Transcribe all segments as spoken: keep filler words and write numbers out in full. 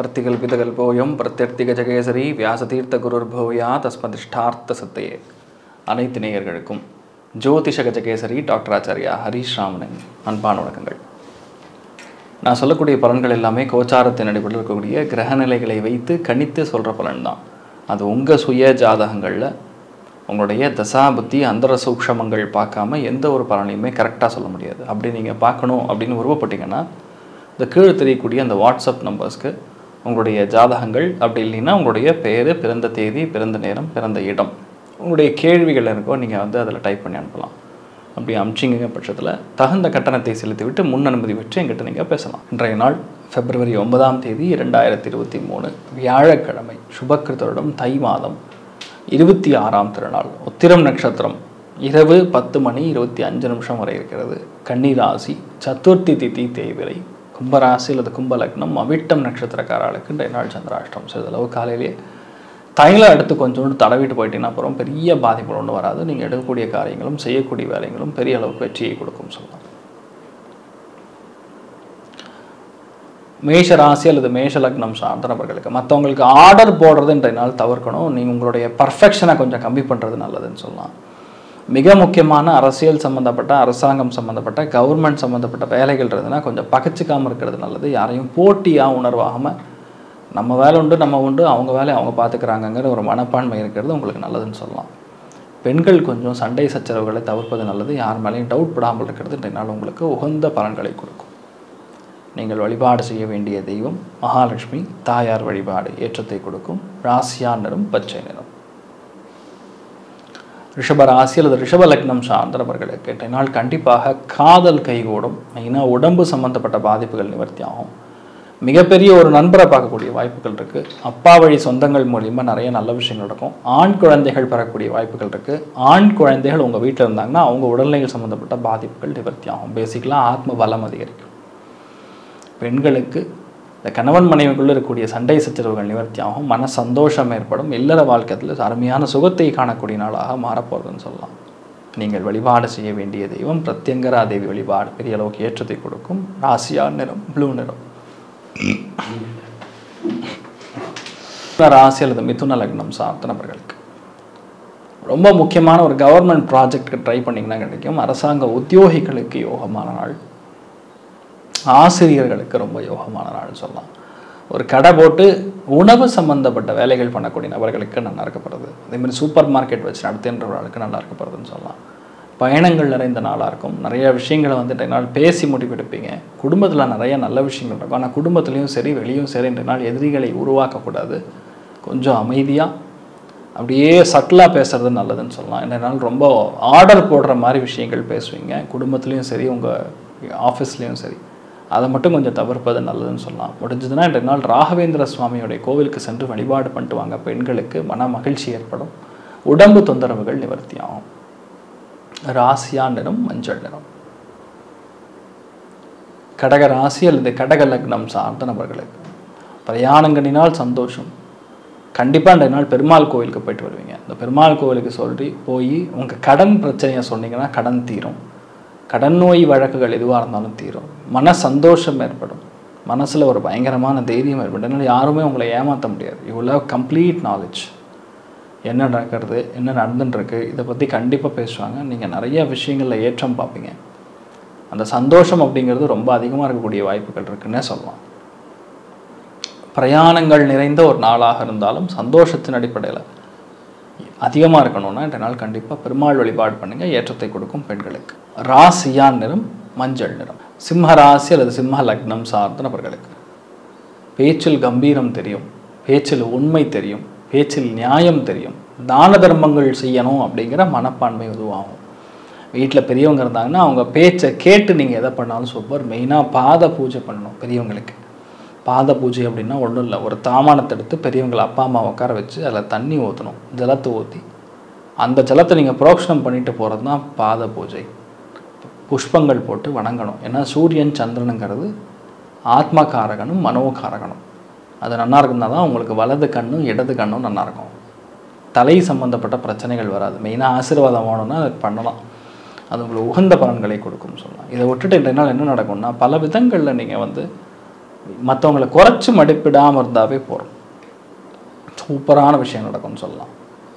அர்த்திகல்பிதகல்போயம் பிரத்யர்த்திகஜகேசரி வியாசதீர்த்த குருர்பூயா தஸ்மதிஷ்டார்த்த சத்தையே. அனைத்து நேயர்களுக்கும் ஜோதிஷ கஜகேசரி டாக்டர் ஆச்சாரியா ஹரீஷ் ராமனின் அன்பான வணக்கங்கள். நான் சொல்லக்கூடிய பலன்கள் எல்லாமே கோச்சாரத்தின் அடிப்படையில் இருக்கக்கூடிய கிரகநிலைகளை வைத்து கணித்து சொல்கிற பலன் தான். அது உங்கள் சுய ஜாதகங்களில் உங்களுடைய தசா புத்தி அந்தர சூக்ஷமங்கள் பார்க்காம எந்த ஒரு பலனையுமே கரெக்டாக சொல்ல முடியாது. அப்படி நீங்கள் பார்க்கணும் அப்படின்னு விருப்பப்பட்டீங்கன்னா இந்த கீழே தெரியக்கூடிய அந்த வாட்ஸ்அப் நம்பர்ஸ்க்கு உங்களுடைய ஜாதகங்கள், அப்படி இல்லைன்னா உங்களுடைய பேர், பிறந்த தேதி, பிறந்த நேரம், பிறந்த இடம், உங்களுடைய கேள்விகள் இருக்கோ நீங்கள் வந்து அதில் டைப் பண்ணி அனுப்பலாம். அப்படி அனுப்பிச்சிங்க பட்சத்தில் தகுந்த கட்டணத்தை செலுத்திவிட்டு முன் அனுமதி பெற்று எங்கிட்ட நீங்கள் பேசலாம். இன்றைய நாள் பிப்ரவரி ஒன்பதாம் தேதி இரண்டாயிரத்தி இருபத்தி மூணு வியாழக்கிழமை, சுபக்கிருத்தருடம் தை மாதம் இருபத்தி ஆறாம் திருநாள், உத்திரம் நட்சத்திரம் இரவு பத்து மணி இருபத்தி அஞ்சு நிமிஷம் வரை இருக்கிறது. கன்னி ராசி, சதுர்த்தி திதி தேய்பிறை, கும்பராசி அல்லது கும்பலக்னம், அவிட்டம் நட்சத்திரக்காரர்களுக்கு இன்றைய நாள் சந்திராஷ்டம். சிறிதளவு காலையிலேயே தைலம் எடுத்து கொஞ்சோண்டு தடவிட்டு போயிட்டீங்கன்னா அப்புறம் பெரிய பாதிப்பு ஒன்று வராது. நீங்கள் எடுக்கக்கூடிய காரியங்களும் செய்யக்கூடிய வேலைகளும் பெரிய அளவுக்கு வெற்றியை கொடுக்கும் சொல்லலாம். மேஷ ராசி அல்லது மேஷ லக்னம் சார்ந்த நபர்களுக்கு மற்றவங்களுக்கு ஆர்டர் போடுறது இன்றைய நாள் தவிர்க்கணும். நீங்கள் உங்களுடைய பர்ஃபெக்ஷனை கொஞ்சம் கம்மி பண்ணுறது நல்லதுன்னு சொல்லலாம். மிக முக்கியமான அரசியல் சம்மந்தப்பட்ட, அரசாங்கம் சம்மந்தப்பட்ட, கவர்மெண்ட் சம்மந்தப்பட்ட வேலைகள் இருந்ததுன்னா கொஞ்சம் பகச்சிக்காமல் இருக்கிறது நல்லது. யாரையும் போட்டியாக உணர்வாகாமல் நம்ம வேலை உண்டு நம்ம உண்டு, அவங்க வேலையை அவங்க பார்த்துக்கிறாங்கங்கிற ஒரு மனப்பான்மை இருக்கிறது உங்களுக்கு நல்லதுன்னு சொல்லலாம். பெண்கள் கொஞ்சம் சண்டை சச்சரவுகளை தவிர்ப்பது நல்லது. யார் மேலேயும் டவுட் படாமல் இருக்கிறது இன்றைய நாள் உங்களுக்கு உகந்த பலன்களை கொடுக்கும். நீங்கள் வழிபாடு செய்ய வேண்டிய தெய்வம் மகாலட்சுமி தாயார் வழிபாடு ஏற்றத்தை கொடுக்கும். ராசியா நிறம் பச்சை நிறம். ரிஷப ராசி அல்லது ரிஷப லக்னம் சார்ந்தவர்களுக்கு இன்றைய நாள் கண்டிப்பாக காதல் கைகூடும். மெயினாக உடம்பு சம்பந்தப்பட்ட பாதிப்புகள் நிவர்த்தி ஆகும். மிகப்பெரிய ஒரு நண்பரை பார்க்கக்கூடிய வாய்ப்புகள் இருக்குது. அப்பா வழி சொந்தங்கள் மூலிமா நிறைய நல்ல விஷயங்கள் நடக்கும். ஆண் குழந்தைகள் பெறக்கூடிய வாய்ப்புகள் இருக்குது. ஆண் குழந்தைகள் உங்கள் வீட்டில் இருந்தாங்கன்னா அவங்க உடல்நிலைகள் சம்மந்தப்பட்ட பாதிப்புகள் நிவர்த்தி ஆகும். பேசிக்கலாக ஆத்ம பலம் அதிகரிக்கும். பெண்களுக்கு இந்த கணவன் மனைவிக்குள்ளே இருக்கக்கூடிய சண்டை சச்சரவுகள் நிவர்த்தி ஆகும். மன சந்தோஷம் ஏற்படும். இல்லற வாழ்க்கையில் அருமையான சுகத்தை காணக்கூடிய நாளாக மாறப்போகிறதுன்னு சொல்லலாம். நீங்கள் வழிபாடு செய்ய வேண்டிய தெய்வம் பிரத்யங்கரா தேவி வழிபாடு பெரிய அளவுக்கு ஏற்றத்தை கொடுக்கும். ராசியா நிறம் ப்ளூ நிறம். ராசி அல்லது மிதுன லக்னம் சார்ந்த நபர்களுக்கு ரொம்ப முக்கியமான ஒரு கவர்மெண்ட் ப்ராஜெக்டுக்கு ட்ரை பண்ணிங்கன்னா கிடைக்கும். அரசாங்க உத்தியோகிகளுக்கு யோகமான நாள். ஆசிரியர்களுக்கு ரொம்ப யோகமான நாள் சொல்லலாம். ஒரு கடை போட்டு உணவு சம்பந்தப்பட்ட வேலைகள் பண்ணக்கூடிய நபர்களுக்கு நல்லா இருக்கப்படுறது. அதேமாதிரி சூப்பர் மார்க்கெட் வச்சு நடத்துன்றவர்களுக்கு நல்லா இருக்கப்படுறதுன்னு சொல்லலாம். பயணங்கள் நிறைந்த நாளாக இருக்கும். நிறைய விஷயங்களை வந்துட்டு நாள் பேசி முடிவெடுப்பீங்க. குடும்பத்தில் நிறைய நல்ல விஷயங்கள் இருக்கும். ஆனால் குடும்பத்துலேயும் சரி வெளியும் சரி இன்றைய நாள் எதிரிகளை உருவாக்கக்கூடாது. கொஞ்சம் அமைதியாக அப்படியே சட்டிலாக பேசுறது நல்லதுன்னு சொல்லலாம். இன்றைய நாள் ரொம்ப ஆர்டர் போடுற மாதிரி விஷயங்கள் பேசுவீங்க. குடும்பத்துலேயும் சரி உங்கள் ஆஃபீஸ்லேயும் சரி அதை மட்டும் கொஞ்சம் தவிர்ப்பது நல்லதுன்னு சொல்லலாம். முடிஞ்சதுன்னா இன்றைய நாள் ராகவேந்திர சுவாமியோடைய கோவிலுக்கு சென்று வழிபாடு பண்ணிட்டு வாங்க. பெண்களுக்கு மன மகிழ்ச்சி ஏற்படும். உடம்பு தொந்தரவுகள் நிவர்த்தி ஆகும். ராசியா நிறம் மஞ்சள் நிறம். கடக ராசி அல்லது கடக லக்னம் சார்ந்த நபர்களுக்கு பிரயாணங்களினால் சந்தோஷம். கண்டிப்பாக இன்றைய நாள் பெருமாள் கோவிலுக்கு போயிட்டு வருவீங்க. இந்த பெருமாள் கோவிலுக்கு சொல்லி போய் உங்கள் கடன் பிரச்சனையை சொன்னீங்கன்னா கடன் தீரும். கடன் நோய் வழக்குகள் எதுவாக இருந்தாலும் தீரும். மன சந்தோஷம் ஏற்படும். மனசில் ஒரு பயங்கரமான தைரியம் ஏற்படும். அதனால் யாருமே உங்களை ஏமாற்ற முடியாது. இவ்வளோ கம்ப்ளீட் நாலேஜ் என்ன நடக்கிறது, என்ன நடந்துட்டுருக்கு, இதை பற்றி கண்டிப்பாக பேசுவாங்க. நீங்கள் நிறைய விஷயங்களில் ஏற்றம் பார்ப்பீங்க. அந்த சந்தோஷம் அப்படிங்கிறது ரொம்ப அதிகமாக இருக்கக்கூடிய வாய்ப்புகள் இருக்குன்னே சொல்லலாம். பிரயாணங்கள் நிறைந்த ஒரு நாளாக இருந்தாலும் சந்தோஷத்தின் அடிப்படையில் அதிகமாக இருக்கணும்னா இந்த நாள் கண்டிப்பாக பெருமாள் வழிபாடு பண்ணுங்க. ஏற்றத்தை கொடுக்கும் பெண்களுக்கு. ராசியா நிறம் மஞ்சள் நிறம். சிம்ம ராசி அல்லது சிம்ம லக்னம் சார்ந்த நபர்களுக்கு பேச்சில் கம்பீரம் தெரியும். பேச்சில் உண்மை தெரியும். பேச்சில் நியாயம் தெரியும். தான தர்மங்கள் செய்யணும் அப்படிங்கிற மனப்பான்மை உருவாகும். வீட்டில் பெரியவங்க இருந்தாங்கன்னா அவங்க பேச்சை கேட்டு நீங்கள் எதை பண்ணாலும் சூப்பர். மெயினாக பாத பூஜை பண்ணணும் பெரியவங்களுக்கு. பாத பூஜை அப்படின்னா ஒன்றும் இல்லை, ஒரு தாமானத்தை எடுத்து பெரியவங்களை அப்பா அம்மா உட்கார வச்சு அதில் தண்ணி ஊற்றணும். ஜலத்தை ஊற்றி அந்த ஜலத்தை நீங்கள் புரோக்ஷனம் பண்ணிட்டு போகிறது தான் பாத பூஜை. புஷ்பங்கள் போட்டு வணங்கணும். ஏன்னா சூரியன் சந்திரனுங்கிறது ஆத்மகாரகனும் மனோகாரகனும். அது நல்லா இருக்குன்னா தான் உங்களுக்கு வலது கண்ணும் இடது கண்ணும் நல்லாயிருக்கும். தலை சம்பந்தப்பட்ட பிரச்சனைகள் வராது. மெயினாக ஆசீர்வாதம் வேணும்னா அது பண்ணலாம். அது உங்களுக்கு உகந்த பலன்களை கொடுக்கும் சொல்லலாம். இதை விட்டுட்டு இன்றைய நாள் என்ன நடக்கும்னா பல விதங்களில் நீங்கள் வந்து மற்றவங்களை குறைச்சி மதிப்பிடாமல் இருந்தாவே போகிறோம், சூப்பரான விஷயம் நடக்கும்னு சொல்லலாம்.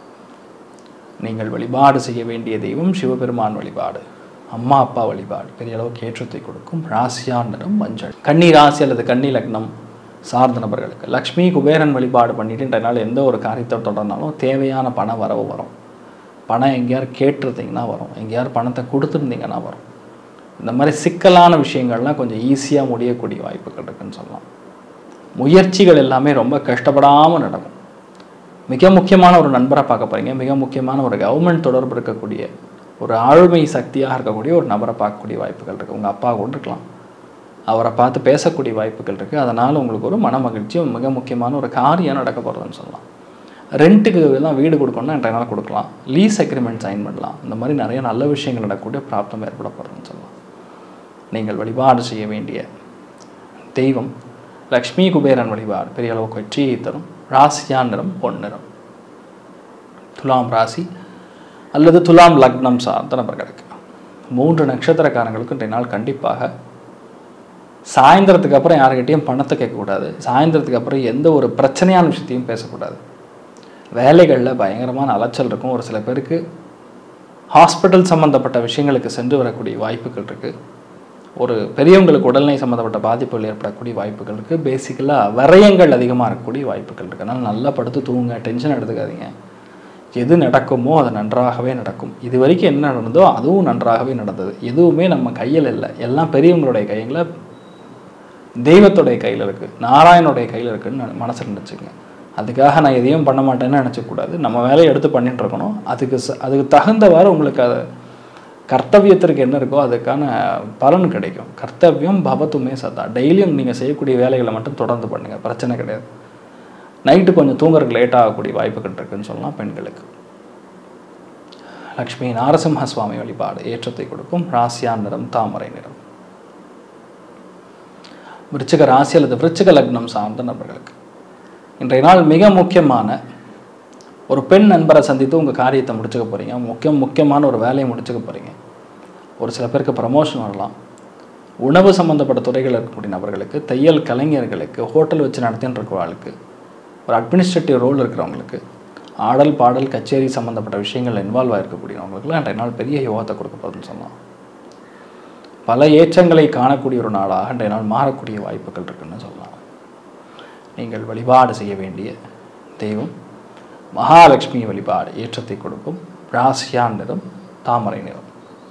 நீங்கள் வழிபாடு செய்ய வேண்டிய தெய்வம் சிவபெருமான் வழிபாடு, அம்மா அப்பா வழிபாடு பெரிய அளவுக்கு ஏற்றத்தை கொடுக்கும். ராசியான் நிறம் மஞ்சள். கன்னி ராசி அல்லது கன்னி லக்னம் சார்ந்த நபர்களுக்கு லக்ஷ்மி குபேரன் வழிபாடு பண்ணிட்டுன்றனால எந்த ஒரு காரியத்தை தொடர்ந்தாலும் தேவையான பண வரவு வரும். பணம் எங்கேயாரு கேட்டிருந்தீங்கன்னா வரும், எங்கேயாரு பணத்தை கொடுத்துருந்தீங்கன்னா வரும். இந்த மாதிரி சிக்கலான விஷயங்கள்லாம் கொஞ்சம் ஈஸியாக முடியக்கூடிய வாய்ப்புகள் இருக்குன்னு சொல்லலாம். முயற்சிகள் எல்லாமே ரொம்ப கஷ்டப்படாமல் நடக்கும். மிக முக்கியமான ஒரு நண்பரை பார்க்க போகிறீங்க, மிக முக்கியமான ஒரு கவர்மெண்ட் தொடர்பு இருக்கக்கூடிய ஒரு ஆளுமை சக்தியாக இருக்கக்கூடிய ஒரு நபரை பார்க்கக்கூடிய வாய்ப்புகள் இருக்குது. உங்கள் அப்பா கூட இருக்கலாம், அவரை பார்த்து பேசக்கூடிய வாய்ப்புகள் இருக்குது. அதனால் உங்களுக்கு ஒரு மன மகிழ்ச்சியும் மிக முக்கியமான ஒரு காரியம் நடக்க போகிறதுன்னு சொல்லலாம். ரெண்ட்டுக்கு தான் வீடு கொடுக்கணும்னா என்னால் கொடுக்கலாம், லீஸ் அக்ரிமெண்ட் சைன் பண்ணலாம். இந்த மாதிரி நிறைய நல்ல விஷயங்கள் நடக்கக்கூடிய பிராப்தம் ஏற்பட போகிறதுன்னு சொல்லலாம். நீங்கள் வழிபாடு செய்ய வேண்டிய தெய்வம் லக்ஷ்மி குபேரன் வழிபாடு பெரிய அளவுக்கு வெற்றியை தரும். ராசியான் நிறம் பொன்னிறம். துலாம் ராசி அல்லது துலாம் லக்னம் சார்ந்த நபர்களுக்கு மூன்று நட்சத்திரக்காரங்களுக்கு இன்றைய நாள் கண்டிப்பாக சாயந்தரத்துக்கு அப்புறம் யாருக்கிட்டையும் பணத்தை கேட்கக்கூடாது. சாயந்தரத்துக்கு அப்புறம் எந்த ஒரு பிரச்சனையான விஷயத்தையும் பேசக்கூடாது. வேலைகளில் பயங்கரமான அலைச்சல் இருக்கும். ஒரு சில பேருக்கு ஹாஸ்பிட்டல் சம்மந்தப்பட்ட விஷயங்களுக்கு சென்று வரக்கூடிய வாய்ப்புகள் இருக்குது. ஒரு பெரியவங்களுக்கு உடல்நிலை சம்மந்தப்பட்ட பாதிப்புகள் ஏற்படக்கூடிய வாய்ப்புகள் இருக்குது. பேசிக்கலாக விரயங்கள் அதிகமாக இருக்கக்கூடிய வாய்ப்புகள் இருக்குது. அதனால் நல்லா படுத்து தூங்க, டென்ஷன் எடுத்துக்காதீங்க. எது நடக்குமோ அது நன்றாகவே நடக்கும். இது வரைக்கும் என்ன நடந்ததோ அதுவும் நன்றாகவே நடந்தது. எதுவுமே நம்ம கையில் இல்லை, எல்லாம் பெரியவங்களுடைய கையில், தெய்வத்துடைய கையில் இருக்குது, நாராயணனுடைய கையில் இருக்குதுன்னு மனசில் நினச்சிங்க. அதுக்காக நான் எதையும் பண்ண மாட்டேன்னு நினச்சக்கூடாது. நம்ம வேலையை எடுத்து பண்ணிட்டு இருக்கணும். அதுக்கு ச அதுக்கு தகுந்தவாறு உங்களுக்கு அது கர்த்தவியத்திற்கு என்ன இருக்கோ அதுக்கான பலன் கிடைக்கும். கர்த்தவியம் பவத்துமே சதா. டெய்லியும் நீங்கள் செய்யக்கூடிய வேலைகளை மட்டும் தொடர்ந்து பண்ணுங்கள், பிரச்சனை கிடையாது. நைட்டு கொஞ்சம் தூங்குறதுக்கு லேட் ஆகக்கூடிய வாய்ப்புகள் இருக்குன்னு சொல்லலாம். பெண்களுக்கு லக்ஷ்மி நாரசிம்ம சுவாமி வழிபாடு ஏற்றத்தை கொடுக்கும். ராசியான் நிறம் தாமரை நிறம். விருச்சிக ராசி அல்லது விருச்சிக லக்னம் சார்ந்த நபர்களுக்கு இன்றைய நாள் மிக முக்கியமான ஒரு பெண் நண்பரை சந்தித்து உங்கள் காரியத்தை முடிச்சுக்க போகிறீங்க. முக்கியம் முக்கியமான ஒரு வேலையை முடிச்சுக்க போகிறீங்க. ஒரு சில பேருக்கு ப்ரமோஷன் வரலாம். உணவு சம்மந்தப்பட்ட துறைகள் இருக்கக்கூடிய நபர்களுக்கு, தையல் கலைஞர்களுக்கு, ஹோட்டல் வச்சு நடத்தின்னு இருக்கிறவங்களுக்கு, ஒரு அட்மினிஸ்ட்ரேட்டிவ் ரோல் இருக்கிறவங்களுக்கு, ஆடல் பாடல் கச்சேரி சம்மந்தப்பட்ட விஷயங்கள் இன்வால்வ் ஆகிருக்கக்கூடியவங்களுக்குலாம் இன்றைய நாள் பெரிய யோகத்தை கொடுக்க போகுதுன்னு சொல்லலாம். பல ஏற்றங்களை காணக்கூடிய ஒரு நாளாக இன்றைய நாள் மாறக்கூடிய வாய்ப்புகள் இருக்குன்னு சொல்லலாம். நீங்கள் வழிபாடு செய்ய வேண்டிய தெய்வம் மகாலட்சுமி வழிபாடு ஏற்றத்தை கொடுக்கும். ராசியான் நிறம் தாமரை நிறம்.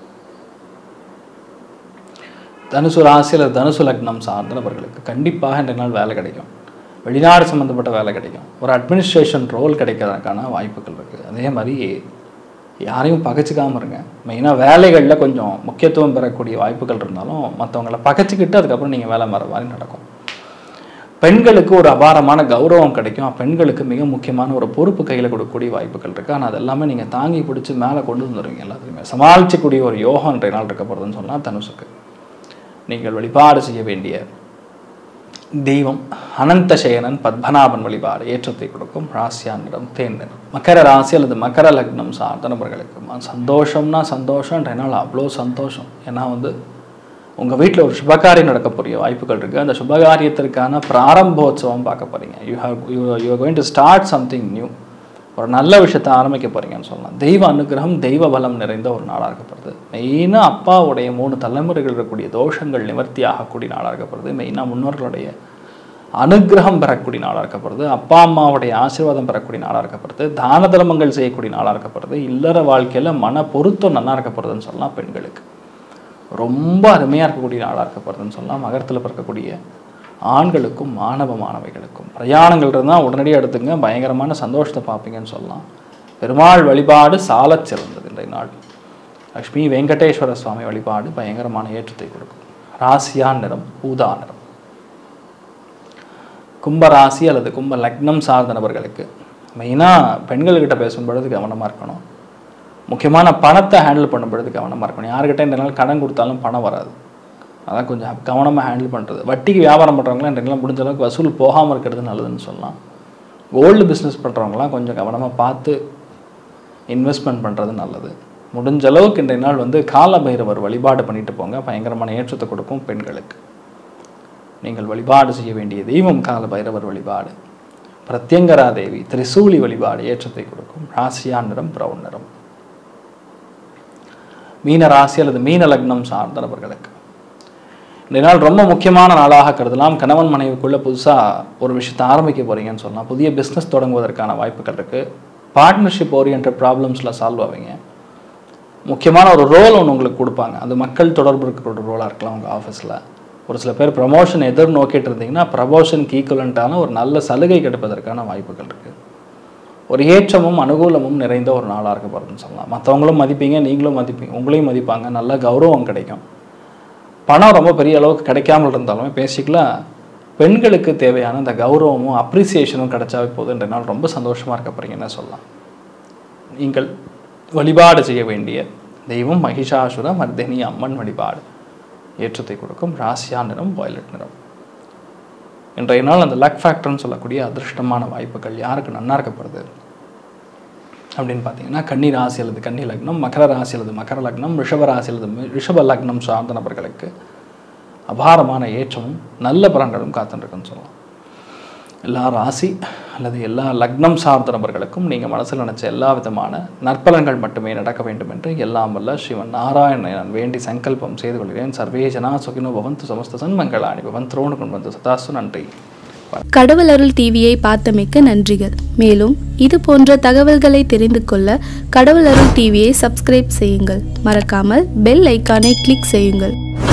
தனுசு ராசி அல்லது தனுசு லக்னம் சார்ந்த நபர்களுக்கு கண்டிப்பாக இன்றைய நாள் வேலை கிடைக்கும். வெளிநாடு சம்மந்தப்பட்ட வேலை கிடைக்கும். ஒரு அட்மினிஸ்ட்ரேஷன் ரோல் கிடைக்கிறதுக்கான வாய்ப்புகள் இருக்குது. அதே மாதிரி யாரையும் பகைச்சிக்காமல் இருங்க. மெயினாக வேலைகளில் கொஞ்சம் முக்கியத்துவம் பெறக்கூடிய வாய்ப்புகள் இருந்தாலும் மற்றவங்களை பகைச்சிக்கிட்டு அதுக்கப்புறம் நீங்கள் வேலை மாற மாதிரி நடக்கும். பெண்களுக்கு ஒரு அபாரமான கௌரவம் கிடைக்கும். பெண்களுக்கு மிக முக்கியமான ஒரு பொறுப்பு கையில் கொடுக்கக்கூடிய வாய்ப்புகள் இருக்குது. ஆனால் அது எல்லாமே நீங்கள் தாங்கி பிடிச்சி மேலே கொண்டு வந்துடுவீங்க. எல்லாத்தையுமே சமாளிக்கக்கூடிய ஒரு யோகம் இன்றைய நாள் இருக்க போகிறதுன்னு சொன்னால் தனுசுக்கு நீங்கள் வழிபாடு செய்ய வேண்டிய தெய்வம் அனந்த சேனன் பத்மநாபன் வழிபாடு ஏற்றத்தை கொடுக்கும். ராசியான் நிறம் தேன் நிறம். மக்கர ராசி அல்லது மக்கர லக்னம் சார்ந்த நபர்களுக்கு சந்தோஷம்னா சந்தோஷம் இன்றைய நாள் அவ்வளோ சந்தோஷம். ஏன்னா வந்து உங்கள் வீட்டில் ஒரு சுபகாரியம் நடக்க போகிற வாய்ப்புகள் இருக்குது. அந்த சுபகாரியத்திற்கான பிராரம்போத்சவம் பார்க்க போகிறீங்க. You how you you are going to start something new. ஒரு நல்ல விஷயத்தை ஆரம்பிக்க போகிறீங்கன்னு சொல்லலாம். தெய்வ அனுகிரகம், தெய்வ பலம் நிறைந்த ஒரு நாளாக இருக்கப்படுது. மெயினாக அப்பாவுடைய மூணு தலைமுறைகள் இருக்கக்கூடிய தோஷங்கள் நிவர்த்தி ஆகக்கூடிய நாளாக இருக்கப்படுது. மெயினாக முன்னோர்களுடைய அனுகிரகம் பெறக்கூடிய நாளாக இருக்கப்படுது. அப்பா அம்மாவுடைய ஆசீர்வாதம் பெறக்கூடிய நாளாக இருக்கப்படுது. தான தர்மங்கள் செய்யக்கூடிய நாளாக இருக்கப்படுது. இல்லற வாழ்க்கையில் மன பொருத்தம் நல்லா இருக்கப்படுதுன்னு சொல்லலாம். பெண்களுக்கு ரொம்ப அருமையாக இருக்கக்கூடிய நாளாக இருக்கப்படுதுன்னு சொல்லலாம். மகரத்தில் பிறக்கக்கூடிய ஆண்களுக்கும் மாணவ மாணவிகளுக்கும் பிரயாணங்கள் இருந்தால் உடனடியாக எடுத்துங்க, பயங்கரமான சந்தோஷத்தை பார்ப்பீங்கன்னு சொல்லலாம். பெருமாள் வழிபாடு சாலச் சிறந்தது இன்றைய நாள். லக்ஷ்மி வெங்கடேஸ்வர சுவாமி வழிபாடு பயங்கரமான ஏற்றத்தை கொடுக்கும். ராசியான் நிறம் ஊதா நிறம். கும்பராசி அல்லது கும்ப லக்னம் சார்ந்த நபர்களுக்கு மெயினாக பெண்கள்கிட்ட பேசும் பொழுது கவனமாக இருக்கணும். முக்கியமான பணத்தை ஹேண்டில் பண்ணும் பொழுது கவனமாக இருக்கணும். யாருக்கிட்ட இந்த நாள் கடன் கொடுத்தாலும் பணம் வராது. அதான் கொஞ்சம் கவனமாக ஹேண்டில் பண்ணுறது. வட்டிக்கு வியாபாரம் பண்ணுறவங்களாம் இன்றைக்கெல்லாம் முடிஞ்ச அளவுக்கு வசூல் போகாமல் இருக்கிறது நல்லதுன்னு சொல்லலாம். கோல்டு பிஸ்னஸ் பண்ணுறவங்களாம் கொஞ்சம் கவனமாக பார்த்து இன்வெஸ்ட்மெண்ட் பண்ணுறது நல்லது. முடிஞ்ச அளவுக்கு இன்றைய நாள் வந்து கால பைரவர் வழிபாடு பண்ணிட்டு போங்க, பயங்கரமான ஏற்றத்தை கொடுக்கும் பெண்களுக்கு. நீங்கள் வழிபாடு செய்ய வேண்டிய தெய்வம் கால பைரவர் வழிபாடு, பிரத்யங்கரா தேவி, திரிசூலி வழிபாடு ஏற்றத்தை கொடுக்கும். ராசியா நிறம் பிரவுன் நிறம். மீன ராசி அல்லது மீன லக்னம் சார்ந்த நபர்களுக்கு இந்த நாள் ரொம்ப முக்கியமான நாளாக கருதலாம். கணவன் மனைவிக்குள்ள புதுசாக ஒரு விஷயத்தை ஆரம்பிக்க போறீங்கன்னு சொல்லலாம். புதிய பிஸ்னஸ் தொடங்குவதற்கான வாய்ப்புகள் இருக்குது. பார்ட்னர்ஷிப் ஓரியன்ட் ப்ராப்ளம்ஸில் சால்வ் ஆவீங்க. முக்கியமான ஒரு ரோல் ஒன்று உங்களுக்கு கொடுப்பாங்க. அது மக்கள் தொடர்பு இருக்கிற ஒரு ரோலாக இருக்கலாம். உங்கள் ஆஃபீஸில் ஒரு சில பேர் ப்ரமோஷன் எதிர்நோக்கிட்டு இருந்தீங்கன்னா ப்ரமோஷனுக்கு ஈக்குவலண்ட்டான ஒரு நல்ல சலுகை கிடைப்பதற்கான வாய்ப்புகள் இருக்குது. ஒரு ஏற்றமும் அனுகூலமும் நிறைந்த ஒரு நாளாக இருக்க போகிறதுன்னு சொல்லலாம். மற்றவங்களும் மதிப்பீங்க, நீங்களும் மதிப்பீங்க, உங்களையும் மதிப்பாங்க, நல்ல கௌரவம் கிடைக்கும். பணம் ரொம்ப பெரிய அளவுக்கு கிடைக்காமல் இருந்தாலுமே பேசிக்கலாம் பெண்களுக்கு தேவையான இந்த கௌரவமும் அப்ரிசியேஷனும் கிடைச்சாவே போதும். என்ற நாள் ரொம்ப சந்தோஷமாக இருக்க போகிறீங்கன்னு சொல்லலாம். நீங்கள் வழிபாடு செய்ய வேண்டிய தெய்வம் மகிஷாசுர மர்தினி அம்மன் வழிபாடு ஏற்றத்தை கொடுக்கும். ராசியா நிறம் வயலட் நிறம். இன்றைய நாள் அந்த லக் ஃபேக்டர்னு சொல்லக்கூடிய அதிர்ஷ்டமான வாய்ப்புகள் யாருக்கு நன்னா இருக்கப்படுது அப்படின்னு பார்த்தீங்கன்னா கன்னி ராசி அல்லது கன்னி லக்னம், மகர ராசி அல்லது மகர லக்னம், ரிஷப ராசி அல்லது ரிஷப லக்னம் சார்ந்த நபர்களுக்கு அபாரமான ஏற்றமும் நல்ல பலன்களும் காத்துருக்குன்னு சொல்லலாம். எல்லா ராசி அல்லது எல்லா லக்னம் சார்ந்த நபர்களுக்கும் நீங்கள் மனசில் நினச்ச எல்லா விதமான நற்பலன்கள் மட்டுமே நடக்க வேண்டும் என்று எல்லாம் வல்ல ஸ்ரீமன் நாராயணனை நான் வேண்டி சங்கல்பம் செய்து கொள்கிறேன். சர்வே ஜனா சுகினோ பவந்து சமஸ்த சன்மங்களாணி பவன் திரோணு கொண்டு வந்து சதாசு. நன்றி. கடவுள் அருள் டிவியை பார்த்தமைக்கு நன்றிகள். மேலும் இது போன்ற தகவல்களை தெரிந்து கொள்ள கடவுள் அருள் டிவியை சப்ஸ்கிரைப் செய்யுங்கள். மறக்காமல் பெல் ஐக்கானை கிளிக் செய்யுங்கள்.